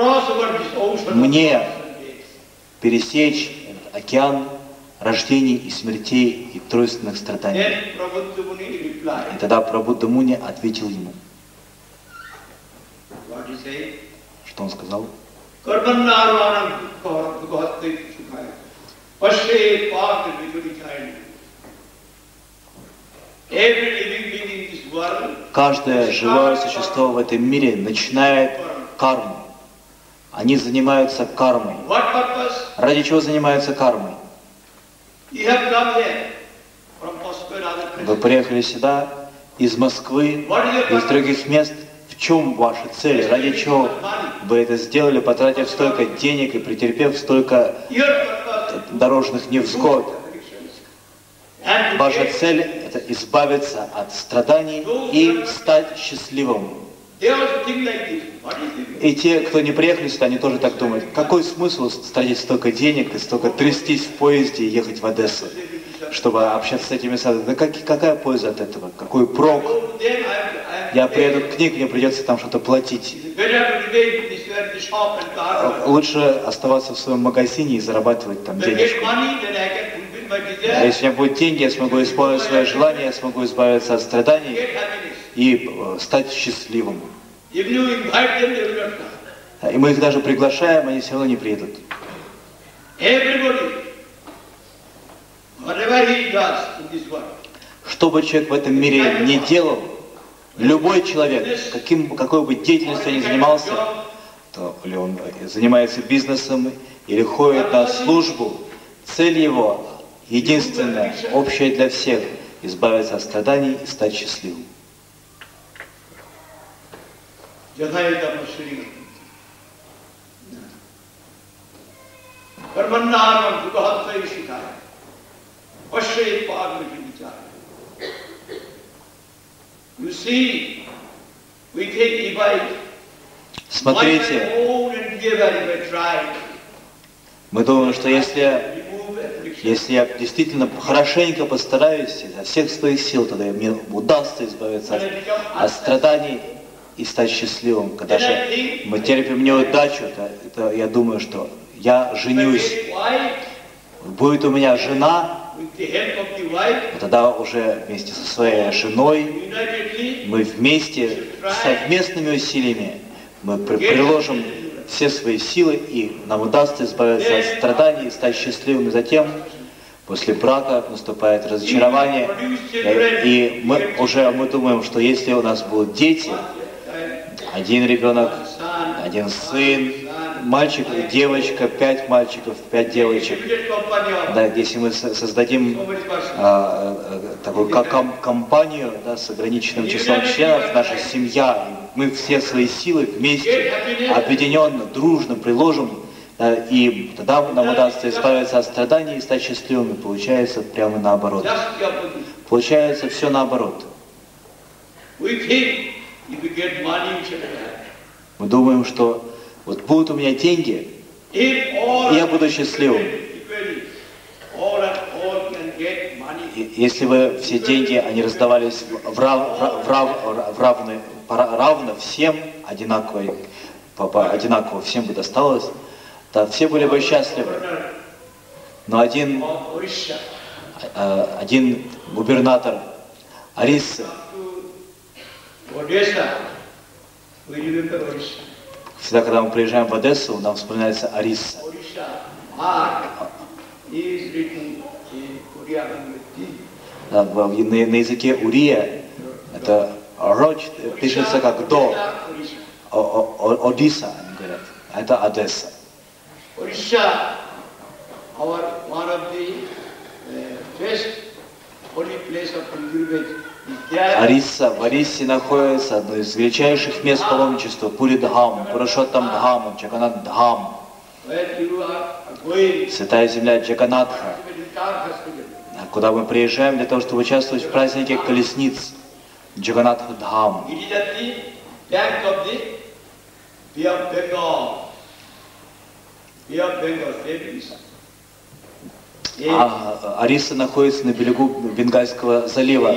мне пересечь этот океан рождений и смертей и тройственных страданий? И тогда Прабудда Муни ответил ему. Что он сказал? Каждое живое существо в этом мире начинает карму. Они занимаются кармой. Ради чего занимаются кармой? Вы приехали сюда из Москвы, из других мест. В чем ваша цель? Ради чего вы это сделали, потратив столько денег и претерпев столько дорожных невзгод? Ваша цель – это избавиться от страданий и стать счастливым. И те, кто не приехали сюда, они тоже так думают. Какой смысл тратить столько денег и столько трястись в поезде и ехать в Одессу, чтобы общаться с этими садами? Да как, какая польза от этого? Какой прок? Я приеду к ним, мне придется там что-то платить. Лучше оставаться в своем магазине и зарабатывать там денежку. А если у меня будут деньги, я смогу исполнить свое желание, я смогу избавиться от страданий и стать счастливым. И мы их даже приглашаем, они все равно не приедут. Что бы человек в этом мире не делал, любой человек, каким, какой бы деятельностью ни занимался, то ли он занимается бизнесом или ходит на службу, цель его единственная, общая для всех – избавиться от страданий и стать счастливым. Смотрите, мы думаем, что если, если я действительно хорошенько постараюсь изо всех своих сил, тогда мне удастся избавиться от, от страданий и стать счастливым. Когда же мы терпим неудачу, это, это я думаю, что я женюсь, будет у меня жена, тогда уже вместе со своей женой мы вместе совместными усилиями мы приложим все свои силы, и нам удастся избавиться от страданий и стать счастливым. И затем, после брака, наступает разочарование, и мы уже мы думаем, что если у нас будут дети, один ребенок, один сын, мальчик и девочка, пять мальчиков, пять девочек. Да, если мы создадим а, такую ком компанию, да, с ограниченным числом членов, наша семья, мы все свои силы вместе, объединенно, дружно приложим, да, и тогда нам удастся избавиться от страданий и стать счастливыми. Получается прямо наоборот. Получается все наоборот. Мы думаем, что вот будут у меня деньги, и я буду счастливым. И если бы все деньги, они раздавались в, рав, в, рав, в равны, равно всем, одинаково, одинаково всем бы досталось, то все были бы счастливы. Но один, один губернатор Ориссы, всегда, когда мы приезжаем в Одессу, нам вспоминается Орисса. Да, на, на языке Урия это Роч пишется как до, о, о, Одисса, они говорят, а это Одесса. Орисса, в Ориссе находится одно из величайших мест паломничества, Пури-Дхам, Пурушоттам-Дхам, Джаганат-Дхам, святая земля Джаганатха, куда мы приезжаем для того, чтобы участвовать в празднике колесниц, Джаганатх-Дхам. А Орисса находится на берегу Бенгальского залива.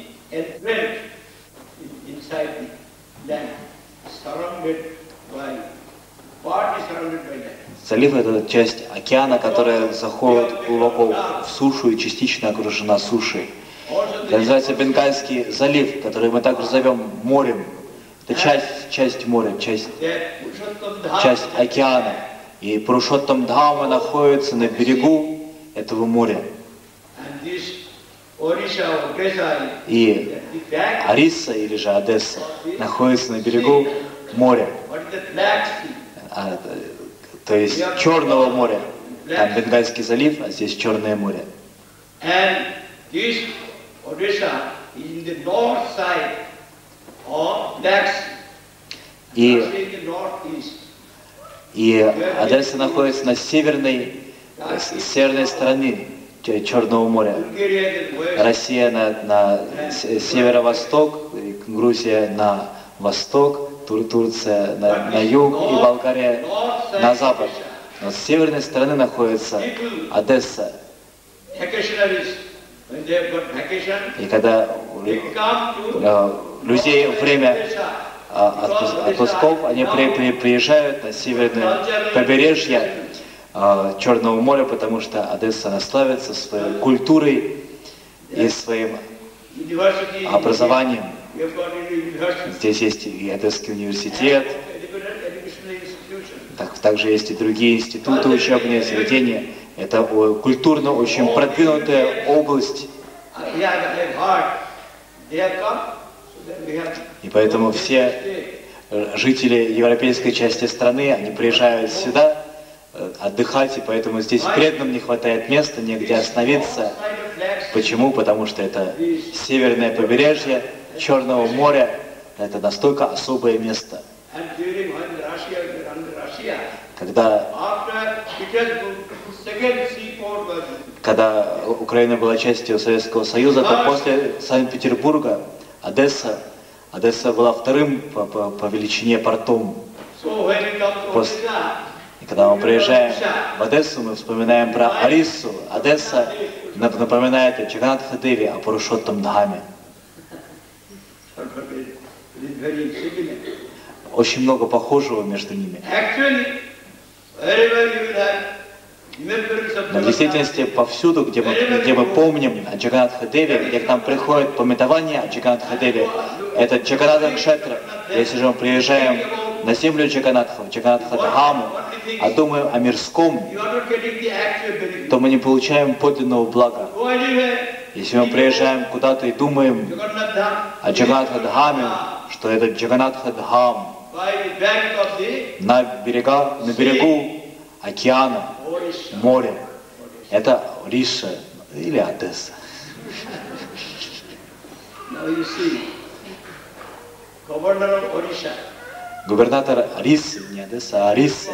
Залив — это часть океана, которая заходит глубоко в сушу и частично окружена сушей. Это называется Бенгальский залив, который мы также зовем морем. Это часть, часть моря, часть, часть океана. И Пурушоттам-Дхама находится на берегу этого моря. И Орисса, или же Одесса, находится на берегу моря. А, то есть Черного моря. Там Бенгальский залив, а здесь Черное море. И, и Одесса находится на северной, с северной стороне Черного моря. Россия на, на северо-восток, Грузия на восток, Тур, Турция на, на юг и Болгария на запад. Но с северной стороны находится Одесса. И когда э, людей время э, отпусков, они при, при, приезжают на северное побережье э, Черного моря, потому что Одесса она славится своей культурой и своим образованием. Здесь есть и Одесский университет, так, также есть и другие институты, учебные заведения. Это культурно очень продвинутая область. И поэтому все жители европейской части страны, они приезжают сюда отдыхать, и поэтому здесь преданным не хватает места, негде остановиться. Почему? Потому что это северное побережье Черного моря, это настолько особое место. Когда, когда Украина была частью Советского Союза, то после Санкт-Петербурга Одесса, Одесса была вторым по, по, по величине портом. После, и когда мы приезжаем в Одессу, мы вспоминаем про Ориссу. Одесса напоминает о Джаганнатха Деви, о Пурушоттам Дхаме. Очень много похожего между ними. Но в действительности повсюду, где мы, где мы помним о Джаганнатха Деве, где к нам приходит пометование о Джаганнатха Деве, это Джаганнатха Кшетра. Если же мы приезжаем на землю Джаганнатха, Джаганнатха Дхаму, а думаем о мирском, то мы не получаем подлинного блага. Если мы приезжаем куда-то и думаем о Джаганнатха Дхаме, что это Джаганнатха Дхам, на, берега, на берегу океана, моря, это Ориша или Одесса. Губернатор Орисы, не Одесса, а Орисы,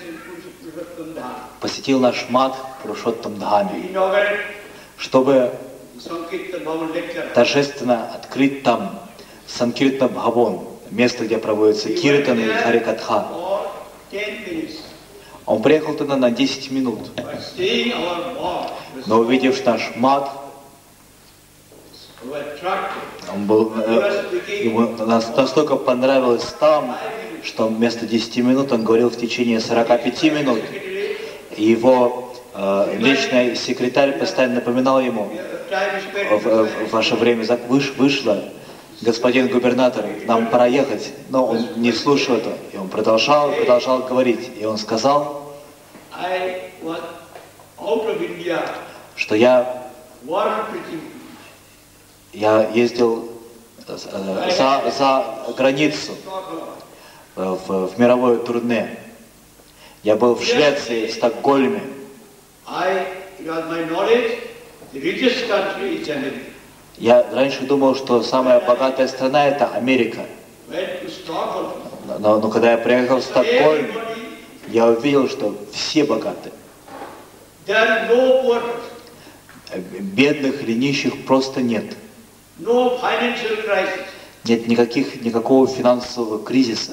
посетил наш мат Пурушоттам Дхаме, чтобы торжественно открыть там Санкиртна Бхавон, место, где проводятся киртаны и харикатха. Он приехал туда на десять минут, но увидев наш мат, он был, ему настолько понравилось там, что вместо десяти минут он говорил в течение сорока пяти минут. И его э, личный секретарь постоянно напоминал ему: в, в ваше время выш, вышло, господин губернатор, нам пора ехать. Но он не слушал это, и он продолжал, продолжал говорить. И он сказал, что я, я ездил э, за, за границу в, в мировое турне. Я был в Швеции, в Стокгольме. Я раньше думал, что самая богатая страна — это Америка. Но, но когда я приехал в Стокгольм, я увидел, что все богаты. Бедных или нищих просто нет. Нет никаких, никакого финансового кризиса.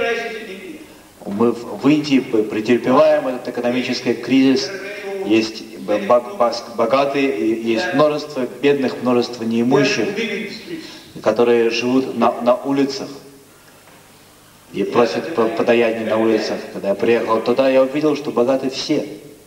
Мы в Индии претерпеваем этот экономический кризис. Есть богатые, есть множество бедных, множество неимущих, которые живут на, на улицах и просят подаяние на улицах. Когда я приехал туда, я увидел, что богаты все.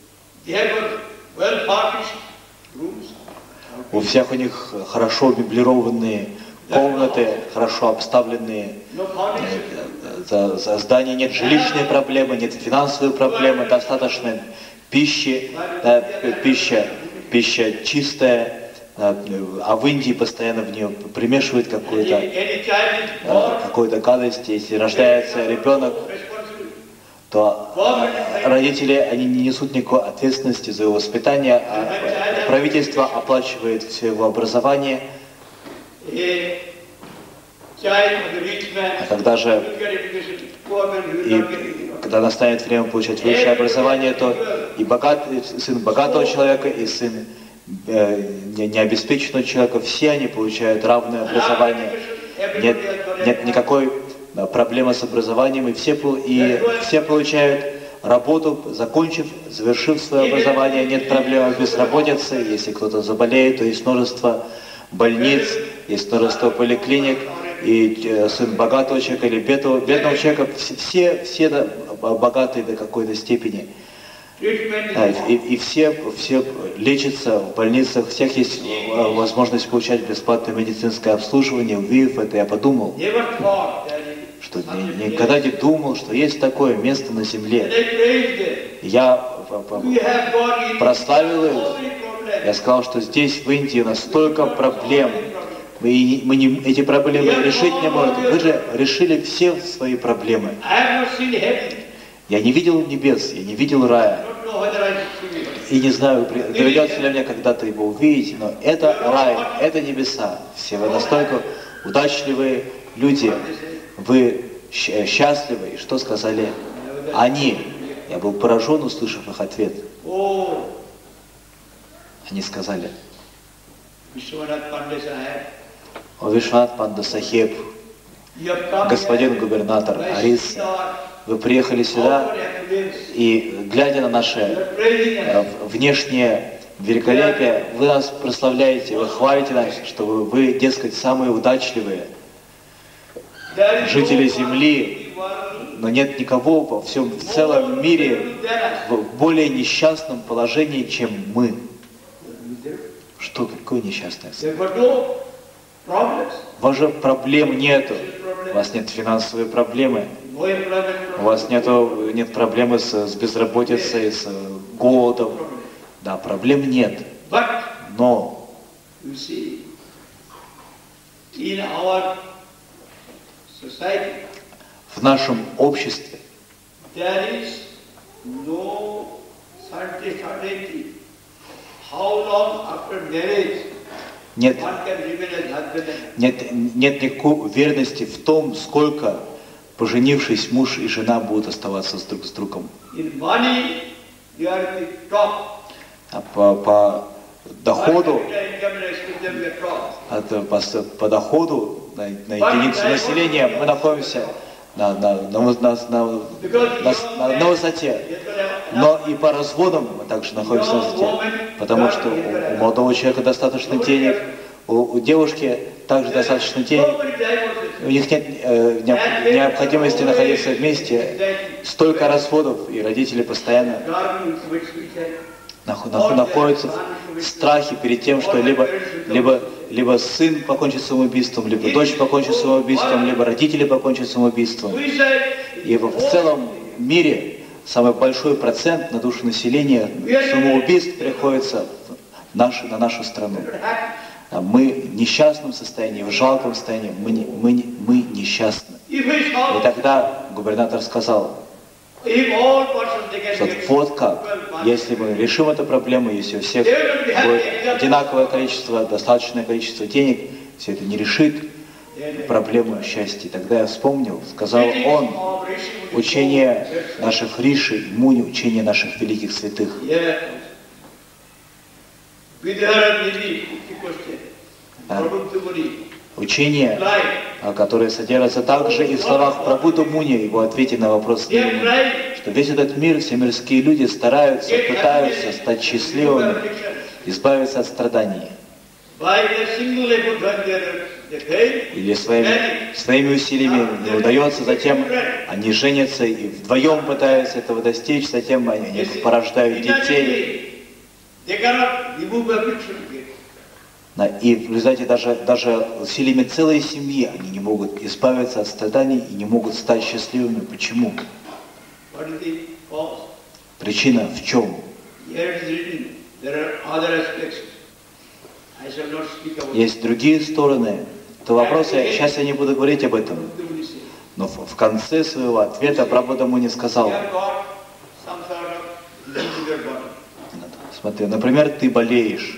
У всех у них хорошо меблированные комнаты, хорошо обставленные. За, за здание нет жилищной проблемы, нет финансовой проблемы, достаточно пищи, да, пища, пища чистая, а в Индии постоянно в нее примешивают какую-то какую-то гадость. Если рождается ребенок, то родители, они не несут никакой ответственности за его воспитание, а правительство оплачивает все его образование. А когда же и когда настанет время получать высшее образование, то и богатый, сын богатого человека, и сын э, необеспеченного человека, все они получают равное образование. Нет, нет никакой да, проблемы с образованием, и все, и все получают работу, закончив, завершив свое образование. Нет проблемы безработицы. Если кто-то заболеет, то есть множество больниц, есть множество поликлиник. И сын богатого человека или бедного, бедного человека, все, все да, богатые до какой-то степени. Да, и, и все, все лечатся в больницах, у всех есть возможность получать бесплатное медицинское обслуживание. Увидев это, я подумал, что ни, никогда не думал, что есть такое место на земле. Я прославил его. Я сказал, что здесь, в Индии, настолько проблем, Мы, мы не, эти проблемы решить не можем. Вы же решили все свои проблемы. Я не видел небес, я не видел рая. И не знаю, доведется ли мне когда-то его увидеть, но это рай, это небеса. Все вы настолько удачливые люди, вы счастливы. И что сказали они? Я был поражен, услышав их ответ. Они сказали: «О, Вишванат Панда Сахеб, господин губернатор Ориссы, вы приехали сюда, и, глядя на наше э, внешнее великолепие, вы нас прославляете, вы хвалите нас, что вы, вы, дескать, самые удачливые жители Земли, но нет никого во всем, в целом мире в более несчастном положении, чем мы». Что, какое несчастное? У вас же проблем нету. У вас нет финансовой проблемы. У вас нету, нет проблемы с, с безработицей, с голодом. Да, проблем нет. Но в нашем обществе нет, нет, нет никакой уверенности в том, сколько, поженившись, муж и жена будут оставаться друг с другом. А по, по доходу, от, по, по доходу на, на единицу населения мы находимся на, на, на, на, на, на, на высоте. Но и по разводам мы также находимся на высоте, потому что у, у молодого человека достаточно денег, у, у девушки также достаточно денег, у них нет э, необходимости находиться вместе, столько разводов, и родители постоянно находятся в страхе перед тем, что либо, либо, либо сын покончит самоубийством, либо дочь покончит самоубийством, либо родители покончат самоубийством. И в целом мире самый большой процент на душу населения самоубийств приходится в нашу, на нашу страну. Мы в несчастном состоянии, в жалком состоянии, мы, не, мы, не, мы несчастны. И тогда губернатор сказал, что вот как, если мы решим эту проблему, если у всех будет одинаковое количество, достаточное количество денег, все это не решит проблему счастья. Тогда я вспомнил, сказал он, учение наших риши, муни, учение наших великих святых. Да. Учение, которое содержится также и в словах Прабхуда Муни, его ответе на вопрос, что весь этот мир, все мирские люди стараются, пытаются стать счастливыми, избавиться от страданий. Или своими, своими усилиями не удается, затем они женятся и вдвоем пытаются этого достичь, затем они порождают детей. И в результате даже, даже усилиями целой семьи они не могут избавиться от страданий и не могут стать счастливыми. Почему? Причина в чем? Есть другие стороны. Это вопросы, сейчас я не буду говорить об этом. Но в конце своего ответа Прабхуда Муни сказал: смотри, например, ты болеешь.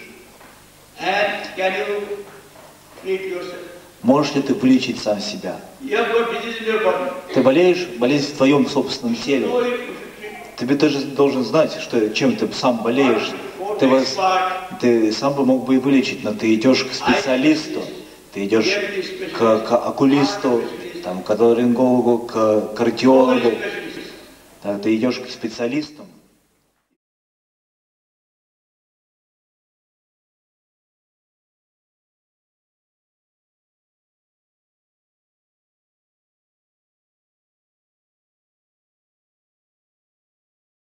Можешь ли ты вылечить сам себя? Ты болеешь, болезнь в твоем собственном теле. Ты тоже должен знать, что, чем ты сам болеешь. Ты, вас, ты сам бы мог бы и вылечить, но ты идешь к специалисту, ты идешь к, к окулисту, там, к отоларингологу, к кардиологу, ты идешь к специалисту.